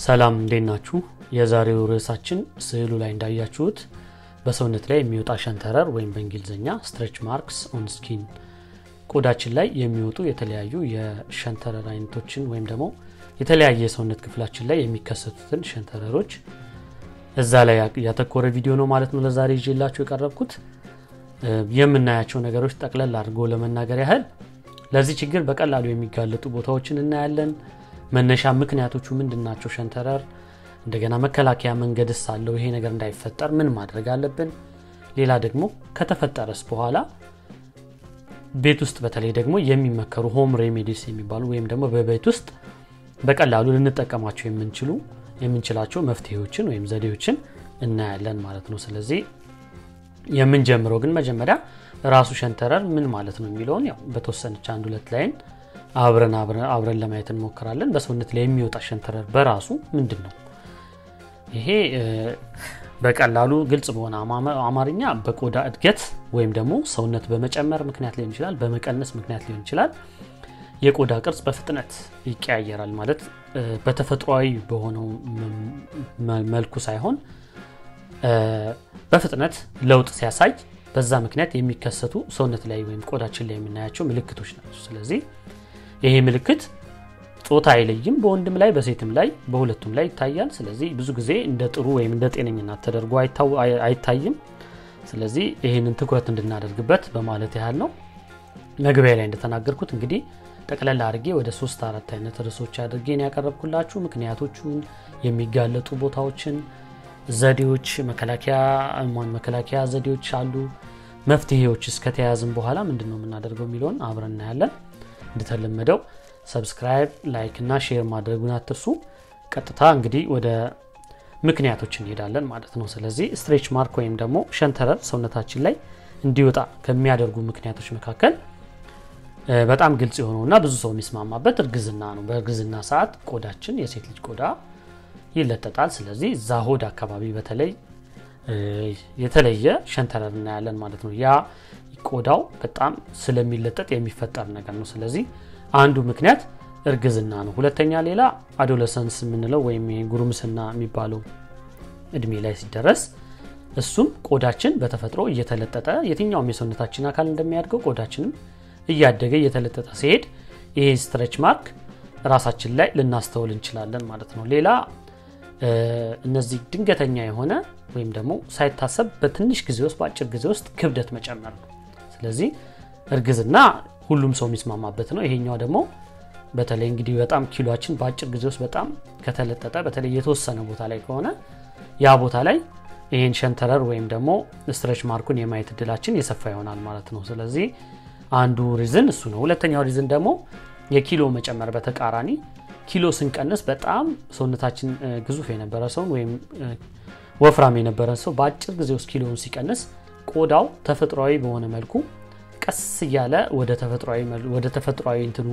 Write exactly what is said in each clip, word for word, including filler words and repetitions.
ሰላም እንደናችሁ የዛሬው ርዕሳችን ስዕሉ ላይ እንዳያችሁት በሰውነት ላይ የሚወጣ ሸንተረር ወይም በእንግሊዘኛ Strech Marks On Skin ቆዳችን ላይ የሚወጡ የተለያዩ የሸንተረር አይነቶችን ወይም ደግሞ የተለያየ የሰውነት ክፍላችን ላይ የሚከሰቱትን ሸንተረሮች እዛ ላይ ያተኮረ ቪዲዮ ነው ማለት ነው ለዛሬ ይዤላችሁ የቀረብኩት የምናያቸው ነገሮች ጠቅለል አድርጎ ለመናገር ያህል ለዚህ ችግር በቀላሉ የሚጋለጡ ቦታዎችን እናያለን መነሻ ምክንያቶቹ ምንድናቸው ሸንተረር እንደገና መከላከያ መንገድስ አለው ይሄ ነገር እንዳይፈጠር ምን ማድረግ አለብን ሌላ ደግሞ ከተፈጠረስ በኋላ ቤት ውስጥ በተለይ ደግሞ የሚመከሩ ሆም ሬሜዲስ የሚባሉ ወይም ደግሞ በቤት ውስጥ በቀላሉ ልንጠቀማቸው የምንችሉ የምንችላቸው መፍትሄዎችን ወይም ዘዴዎችን እናያለን ማለት ነው ስለዚህ የምንጀምረው ግን መጀመሪያ ራሱ ሸንተረር ምን ማለት ነው የሚለውን ያው በተወሰነች አንድ ሁለት ላይን አብረን አብረን አብረን ለማየት እንሞክራለን በሰውነት ላይ የሚወጣ ሸንተረር በራሱ ምንድነው ይሄ በቀላሉ ግልጽ በሆነ አማርኛ በቆዳ እድገት ወይም ደግሞ ሰውነት በመጨመር ምክንያት ሊሆን ይችላል በመቀነስ ምክንያት ሊሆን ይችላል የቆዳ ቅርጽ በፍጥነት ይቀያየራል ማለት በተፈጥሯዊ በሆነው መልኩ ሳይሆን በፍጥነት ለውጥ ሲያሳይ በዛ ምክንያት የሚከሰቱ ሰውነት ላይ ወይም ቆዳችን ላይ የምናያቸው ምልክቶች ናቸው ስለዚህ ይሄ ምልክት ጾታ አይለይም በወንድም ላይ በሴትም ላይ በሁለቱም ላይ ይታያል ስለዚህ ብዙ ጊዜ እንደ ጥሩ ወይም እንደ ጤነኝነት ተደርጎ አይታይም ስለዚህ ይሄንን ትኩረት እንድናደርግበት በማለት ያህል ነው መግቢያ ላይ እንደተናገርኩት እንግዲህ ጠቅላላ አድርጌ ወደ ሶስት አራት አይነት ርዕሶች አድርጌ ነው ያቀርብኩላችሁ ምክንያቶቹን የሚጋለጡ ቦታዎችን ዘዴዎች መከላከያ ማን መከላከያ ዘዴዎች አሉ መፍትሄዎች እስከተያዝን በኋላ ምንድነው የምናደርገው የሚለውን አብረን እናያለን እንደተለመደው ሰብስክራይብ ላይክ እና ሼር ማድረጉን አትርሱ ቀጥታ እንግዲህ ወደ ምክንያቶች እንሄዳለን ማለት ነው ስለዚህ ስትሬች ማርክ ወይም ደግሞ ሸንተረር ሰውነታችን ላይ እንዲወጣ ከሚያደርጉ ምክንያቶች መካከል በጣም ግልጽ የሆነውና ብዙ ሰው የሚስማማበት እርግዝና ነው በእርግዝና ሰዓት ቆዳችን የሴት ልጅ ቆዳ ይለጠጣል ስለዚህ ዛሆድ አካባቢ በተለይ የተለየ ሸንተረር እናያለን ማለት ነው ያ ቆዳው በጣም ስለሚለጠጥ የሚፈጠር ነገር ነው ስለዚህ አንዱ ምክንያት እርግዝና ነው ሁለተኛ ሌላ አዶለሰንስ ምንለው ወይም ጉርምስና የሚባለው እድሜ ላይ ሲደረስ እሱም ቆዳችን በተፈጥሮ እየተለጠጠ የትኛውም የሰውነታችን አካል እንደሚያድገው ቆዳችንም እያደገ እየተለጠጠ ሲሄድ ይሄ ስትሬች ማርክ ራሳችን ላይ ልናስተውል እንችላለን ማለት ነው ሌላ እነዚህ ድንገተኛ የሆነ ወይም ደግሞ ሳይታሰብ በትንሽ ጊዜ ውስጥ በአጭር ጊዜ ውስጥ ክብደት መጨመር ነው ስለዚህ እርግዝና ሁሉም ሰው የሚስማማበት ነው ይሄኛው ደግሞ በተለይ እንግዲህ በጣም ኪሎአችን በአጭር ጊዜ ውስጥ በጣም ከተለጠጠ በተለይ የተወሰነ ቦታ ላይ ከሆነ ያ ቦታ ላይ ይሄን ሸንተረር ወይም ደግሞ ስትሬች ማርኩን የማየት እድላችን የሰፋ ይሆናል ማለት ነው ስለዚህ አንዱ ሪዝን እሱ ነው ሁለተኛው ሪዝን ደግሞ የኪሎ መጨመር በተቃራኒ ኪሎ ስንቀንስ በጣም ሰውነታችን ግዙፍ የነበረ ሰው ወይም ወፍራም የነበረ ሰው በአጭር ጊዜ ውስጥ ኪሎውን ሲቀንስ ቆዳው ተፈጥሯዊ በሆነ መልኩ ቀስ ያለ ወደ ተፈጥሯዊ ወደ ተፈጥሯዊ እንትኑ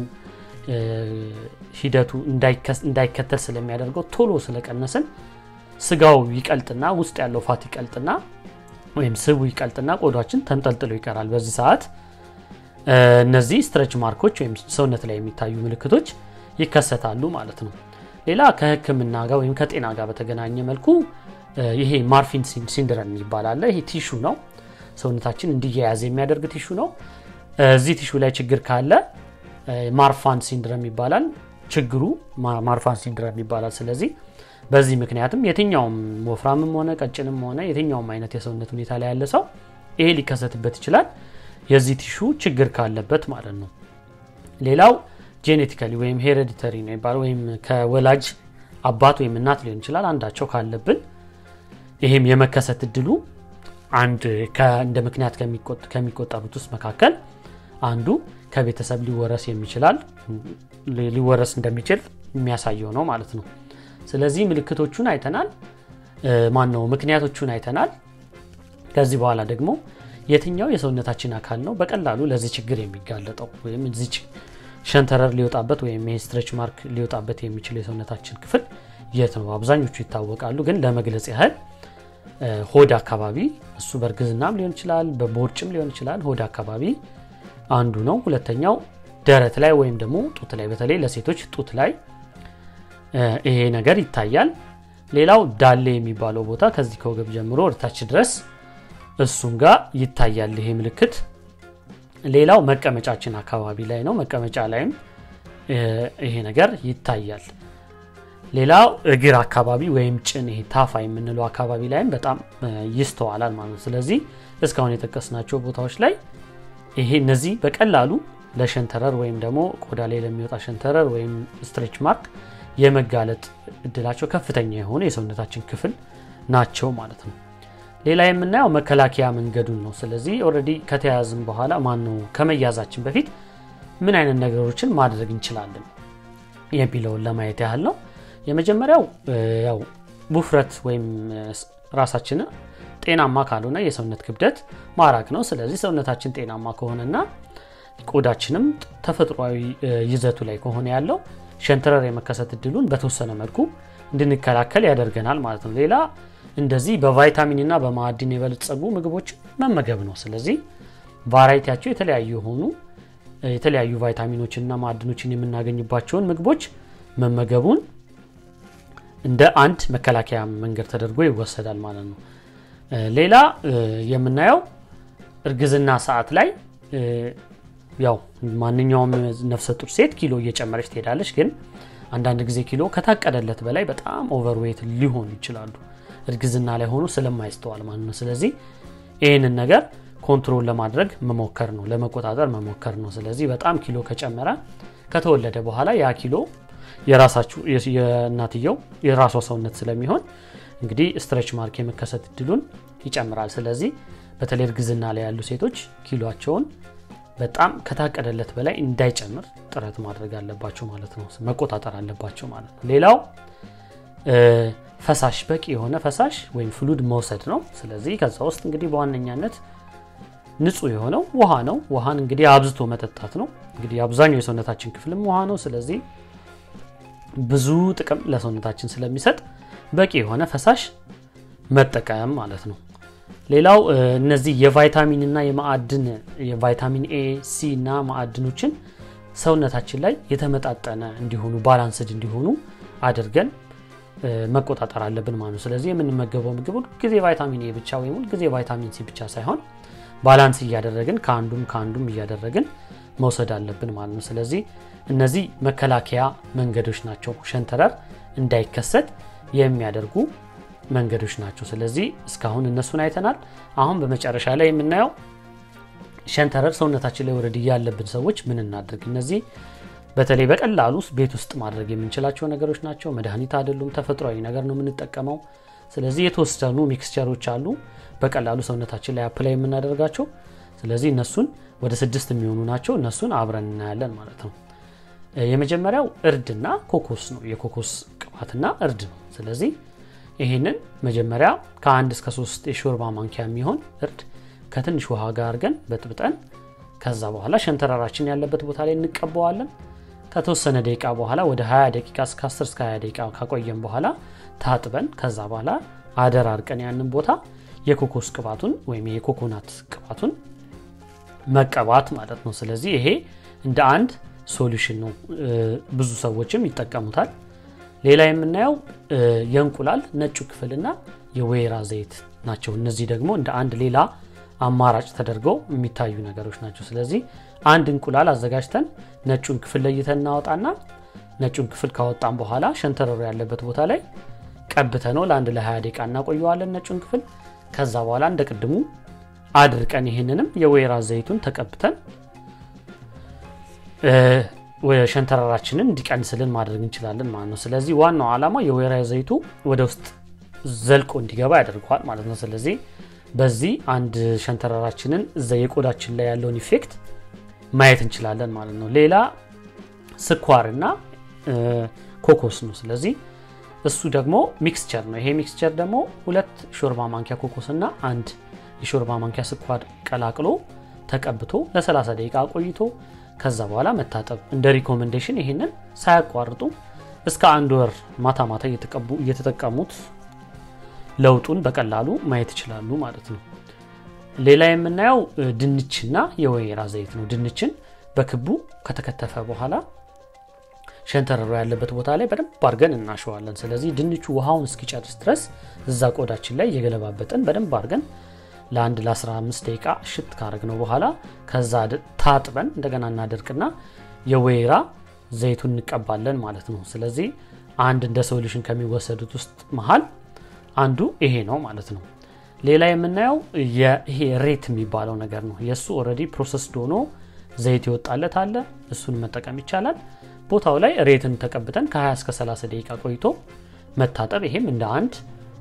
ሂደቱ እንዳይከተል ስለሚያደርገው ቶሎ ስለቀነሰን ስጋው ይቀልጥና ውስጥ ያለው ፋት ይቀልጥና ወይም ስቡ ይቀልጥና ቆዳችን ተንጠልጥሎ ይቀራል በዚህ ሰዓት እነዚህ ስትሬች ማርኮች ወይም ሰውነት ላይ የሚታዩ ምልክቶች ይከሰታሉ ማለት ነው ሌላ ከህክምና ጋር ወይም ከጤና ጋር በተገናኘ መልኩ ይሄ ማርፊን ሲንድረም ይባላል ይሄ ቲሹ ነው ሰውነታችን እንዲያያዝ የሚያደርግ ቲሹ ነው እዚህ ቲሹ ላይ ችግር ካለ ማርፋን ሲንድረም ይባላል ችግሩ ማርፋን ሲንድረም ይባላል ስለዚህ በዚህ ምክንያቱም የትኛውም ወፍራምም ሆነ ቀጭንም ሆነ የትኛውም አይነት የሰውነት ሁኔታ ላይ ያለ ሰው ይሄ ሊከሰትበት ይችላል የዚህ ቲሹ ችግር ካለበት ማለት ነው ሌላው ጄኔቲካሊ ወይም ሄሬዲተሪ ነው ይባላል ወይም ከወላጅ አባት ወይም እናት ሊሆን ይችላል አንዳቸው ካለብን ይሄም የመከሰት እድሉ አንድ ከእንደ ምክንያት ከሚቆጠሩት ውስጥ መካከል አንዱ ከቤተሰብ ሊወረስ የሚችላል ሊወረስ እንደሚችል የሚያሳየው ነው ማለት ነው ስለዚህ ምልክቶቹን አይተናል ማን ነው ምክንያቶቹን አይተናል ከዚህ በኋላ ደግሞ የትኛው የሰውነታችን አካል ነው በቀላሉ ለዚህ ችግር የሚጋለጠው ወይም እዚህ ሸንተረር ሊወጣበት ወይም ስትሬች ማርክ ሊወጣበት የሚችል የሰውነታችን ክፍል የት ነው አብዛኞቹ ይታወቃሉ ግን ለመግለጽ ያህል ሆድ አካባቢ እሱ በእርግዝናም ሊሆን ይችላል በቦርጭም ሊሆን ይችላል ሆድ አካባቢ አንዱ ነው ሁለተኛው ደረት ላይ ወይም ደግሞ ጡት ላይ በተለይ ለሴቶች ጡት ላይ ይሄ ነገር ይታያል ሌላው ዳሌ የሚባለው ቦታ ከዚህ ከወገብ ጀምሮ ወርታች ድረስ እሱም ጋር ይታያል ይሄ ምልክት ሌላው መቀመጫችን አካባቢ ላይ ነው መቀመጫ ላይም ይሄ ነገር ይታያል ሌላው እግር አካባቢ ወይም ጭን ይሄ ታፋ የምንለው አካባቢ ላይም በጣም ይስተዋላል ማለት ነው ስለዚህ እስካሁን የተከስናቸው ቦታዎች ላይ ይሄ እነዚህ በቀላሉ ለሸንተረር ወይም ደግሞ ቆዳ ላይ ለሚወጣ ሸንተረር ወይም ስትሬች ማርክ የመጋለጥ እድላቸው ከፍተኛ የሆነ የሰውነታችን ክፍል ናቸው ማለት ነው ሌላ የምናየው መከላከያ መንገዱን ነው ስለዚህ ኦሬዲ ከተያዘን በኋላ ማን ነው ከመያዛችን በፊት ምን አይነት ነገሮችን ማድረግ እንችላለን የሚለውን ለማየት ያህል ነው የመጀመሪያው ያው ውፍረት ወይም ራሳችንን ጤናማ ካልሆነ የሰውነት ክብደት ማራቅ ነው ስለዚህ ሰውነታችን ጤናማ ከሆነና ቆዳችንም ተፈጥሯዊ ይዘቱ ላይ ከሆነ ያለው ሸንተረር የመከሰት እድሉን በተወሰነ መልኩ እንድንከላከል ያደርገናል ማለት ነው ሌላ እንደዚህ በቫይታሚን እና በማዕድን የበለጸጉ ምግቦች መመገብ ነው ስለዚህ ቫራይቲያቸው የተለያዩ ሆኑ የተለያዩ ቫይታሚኖችና ማዕድኖችን የምናገኝባቸውን ምግቦች መመገቡን እንደ አንድ መከላከያ መንገድ ተደርጎ ይወሰዳል ማለት ነው ሌላ የምናየው እርግዝና ሰዓት ላይ ያው ማንኛውም ነፍሰ ጡር ሴት ኪሎ እየጨመረች ትሄዳለች ግን አንዳንድ ጊዜ ኪሎ ከታቀደለት በላይ በጣም ኦቨርዌት ሊሆን ይችላል እርግዝና ላይ ሆኖ ስለማይስተዋል ማለት ነው ስለዚህ ይሄንን ነገር ኮንትሮል ለማድረግ መሞከር ነው ለመቆጣጠር መሞከር ነው ስለዚህ በጣም ኪሎ ከጨመረ ከተወለደ በኋላ ያ ኪሎ የራሳችሁ የእናትየው የራሷ ሰውነት ስለሚሆን እንግዲህ ስትሬች ማርክ የመከሰት እድሉን ይጨምራል ስለዚህ በተለይ እርግዝና ላይ ያሉ ሴቶች ኪሎአቸውን በጣም ከታቀደለት በላይ እንዳይጨምር ጥረት ማድረግ አለባቸው ማለት ነው መቆጣጠር አለባቸው ማለት ነው ሌላው ፈሳሽ በቂ የሆነ ፈሳሽ ወይም ፍሉድ መውሰድ ነው ስለዚህ ከዛ ውስጥ እንግዲህ በዋነኛነት ንጹህ የሆነው ውሃ ነው ውሃን እንግዲህ አብዝቶ መጠጣት ነው እንግዲህ አብዛኛው የሰውነታችን ክፍልም ውሃ ነው ስለዚህ ብዙ ጥቅም ለሰውነታችን ስለሚሰጥ በቂ የሆነ ፈሳሽ መጠቀም ማለት ነው ሌላው እነዚህ የቫይታሚን እና የማዕድን የቫይታሚን ኤ ሲ እና ማዕድኖችን ሰውነታችን ላይ የተመጣጠነ እንዲሆኑ ባላንስድ እንዲሆኑ አድርገን መቆጣጠር አለብን ማለት ነው ስለዚህ የምንመገበው ምግብ ጊዜ ቫይታሚን ኤ ብቻ ወይም ጊዜ ቫይታሚን ሲ ብቻ ሳይሆን ባላንስ ያደረግን ካንዱም ካንዱም ያደረግን መውሰድ አለብን ማለት ነው ስለዚህ እነዚህ መከላከያ መንገዶች ናቸው ሸንተረር እንዳይከሰት የሚያደርጉ መንገዶች ናቸው ስለዚህ እስካሁን እነሱን አይተናል አሁን በመጨረሻ ላይ የምናየው ሸንተረር ሰውነታችን ላይ ወረድ ያለብን ሰዎች ምን እናድርግ እነዚህ በተለይ በቀላሉ ቤት ውስጥ ማድረግ የምንችላቸው ነገሮች ናቸው መድኃኒት አይደሉም ተፈጥሯዊ ነገር ነው የምንጠቀመው ስለዚህ የተወሰኑ ሚክስቸሮች አሉ በቀላሉ ሰውነታችን ላይ አፕላይ የምናደርጋቸው ስለዚህ እነሱን ወደ ስድስት የሚሆኑ ናቸው እነሱን አብረን እናያለን ማለት ነው የመጀመሪያው እርድና ኮኮስ ነው የኮኮስ ቅባትና እርድ ነው ስለዚህ ይሄንን መጀመሪያ ከአንድ እስከ ሶስት የሾርባ ማንኪያ የሚሆን እርድ ከትንሽ ውሃ ጋር አድርገን በጥብጠን ከዛ በኋላ ሸንተረራችን ያለበት ቦታ ላይ እንቀበዋለን ከተወሰነ ደቂቃ በኋላ ወደ ሃያ ደቂቃ እስከ አስር እስከ ሃያ ደቂቃ ካቆየን በኋላ ታጥበን ከዛ በኋላ አደራርቀን ያንን ቦታ የኮኮስ ቅባቱን ወይም የኮኮናት ቅባቱን መቀባት ማለት ነው ስለዚህ ይሄ እንደ አንድ ሶሉሽን ነው ብዙ ሰዎችም ይጠቀሙታል ሌላ የምናየው የእንቁላል ነጩ ክፍልና የወይራ ዘይት ናቸው እነዚህ ደግሞ እንደ አንድ ሌላ አማራጭ ተደርገው የሚታዩ ነገሮች ናቸው ስለዚህ አንድ እንቁላል አዘጋጅተን ነጩን ክፍል ለይተን እናወጣና ነጩን ክፍል ካወጣን በኋላ ሸንተረሩ ያለበት ቦታ ላይ ቀብተነው ለአንድ ለ20 ደቂቃ እናቆየዋለን ነጩን ክፍል ከዛ በኋላ እንደቀድሙ አድርቀን ይሄንንም የወይራ ዘይቱን ተቀብተን ሸንተረራችንን እንዲቀንስልን ማድረግ እንችላለን ማለት ነው ስለዚህ ዋናው ዓላማ የወይራ ዘይቱ ወደ ውስጥ ዘልቆ እንዲገባ ያደርጋል ማለት ነው ስለዚህ በዚህ አንድ ሸንተረራችንን የቆዳችን ላይ ያለውን ኢፌክት ማየት እንችላለን ማለት ነው ሌላ ስኳርና ኮኮስ ነው ስለዚህ እሱ ደግሞ ሚክስቸር ነው ይሄ ሚክስቸር ደግሞ ሁለት ሾርባ ማንኪያ ኮኮስና አንድ የሾርባ ማንኪያ ስኳር ቀላቅሎ ተቀብቶ ለ30 ደቂቃ ቆይቶ ከዛ በኋላ መታጠብ እንደ ሪኮመንዴሽን ይሄንን ሳያቋርጡ እስከ አንድ ወር ማታ ማታ እየተቀቡ እየተጠቀሙት ለውጡን በቀላሉ ማየት ይችላሉ ማለት ነው ሌላ የምናየው ድንችና የወይራ ዘይት ነው ድንችን በክቡ ከተከተፈ በኋላ ሸንተረሩ ያለበት ቦታ ላይ በደንብ አርገን እናሸዋለን ስለዚህ ድንቹ ውሃውን እስኪጨርስ ድረስ እዛ ቆዳችን ላይ የገለባበጠን በደንብ አርገን ለአንድ ለ15 ደቂቃ ሽት ካረግነው በኋላ ከዛ ታጥበን እንደገና እናደርቅና የወይራ ዘይቱን እንቀባለን ማለት ነው ስለዚህ አንድ እንደ ሶሉሽን ከሚወሰዱት ውስጥ መሃል አንዱ ይሄ ነው ማለት ነው ሌላ የምናየው ይሄ ሬት የሚባለው ነገር ነው የሱ ኦሬዲ ፕሮሰስድ ሆኖ ዘይት ይወጣለት አለ እሱን መጠቀም ይቻላል ቦታው ላይ ሬትን ተቀብተን ከ20 እስከ ሰላሳ ደቂቃ ቆይቶ መታጠብ ይሄም እንደ አንድ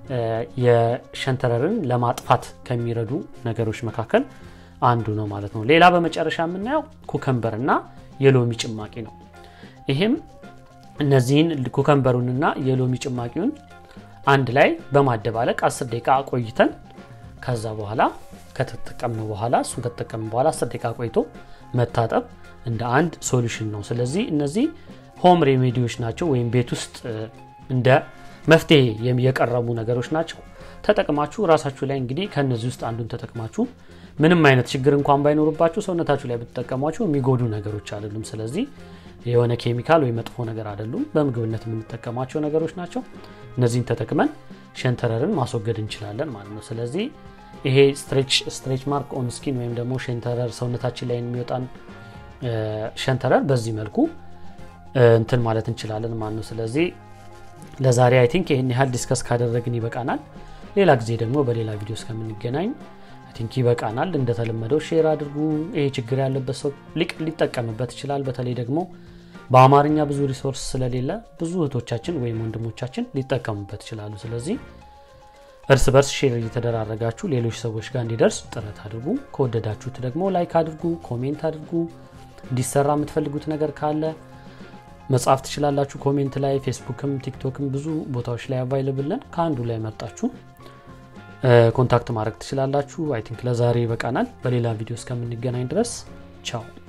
የሸንተረርን ለማጥፋት ከሚረዱ ነገሮች መካከል አንዱ ነው ማለት ነው ሌላ በመጨረሻ የምናየው ኩከምበርና የሎሚ ጭማቂ ነው ይሄም እነዚህን ኩከምበሩንና የሎሚ ጭማቂውን አንድ ላይ በማደባለቅ አስር ደቂቃ ቆይተን ከዛ በኋላ ከተጠቀምነው በኋላ እሱን ከተጠቀምን በኋላ አስር ደቂቃ ቆይቶ መታጠብ እንደ አንድ ሶሉሽን ነው ስለዚህ እነዚህ ሆም ሬሜዲዎች ናቸው ወይም ቤት ውስጥ እንደ መፍትሄ የቀረቡ ነገሮች ናቸው ተጠቅማችሁ ራሳችሁ ላይ እንግዲህ ከነዚህ ውስጥ አንዱን ተጠቅማችሁ ምንም አይነት ችግር እንኳን ባይኖርባችሁ ሰውነታችሁ ላይ ብትጠቀሟቸው የሚጎዱ ነገሮች አይደሉም ስለዚህ የሆነ ኬሚካል ወይ መጥፎ ነገር አይደሉም በምግብነት የምንጠቀማቸው ነገሮች ናቸው እነዚህን ተጠቅመን ሸንተረርን ማስወገድ እንችላለን ማለት ነው ስለዚህ ይሄ ስትሬች ስትሬች ማርክ ኦን ስኪን ወይም ደግሞ ሸንተረር ሰውነታችን ላይ የሚወጣን ሸንተረር በዚህ መልኩ እንትን ማለት እንችላለን ማለት ነው ስለዚህ ለዛሬ አይ ቲንክ ይሄን ያህል ዲስከስ ካደረግን ይበቃናል ሌላ ጊዜ ደግሞ በሌላ ቪዲዮ እስከምንገናኝ አይ ቲንክ ይበቃናል እንደተለመደው ሼር አድርጉ ይሄ ችግር ያለበት ሰው ሊጠቀምበት ይችላል በተለይ ደግሞ በአማርኛ ብዙ ሪሶርስ ስለሌለ ብዙ እህቶቻችን ወይም ወንድሞቻችን ሊጠቀሙበት ይችላሉ ስለዚህ እርስ በርስ ሼር እየተደራረጋችሁ ሌሎች ሰዎች ጋር እንዲደርስ ጥረት አድርጉ ከወደዳችሁት ደግሞ ላይክ አድርጉ ኮሜንት አድርጉ እንዲሰራ የምትፈልጉት ነገር ካለ መጻፍ ትችላላችሁ ኮሜንት ላይ ፌስቡክም ቲክቶክም ብዙ ቦታዎች ላይ አቫይለብል ነን ካንዱ ላይ መጣችሁ ኮንታክት ማድረግ ትችላላችሁ አይ ቲንክ ለዛሬ ይበቃናል በሌላ ቪዲዮ እስከምንገናኝ ድረስ ቻው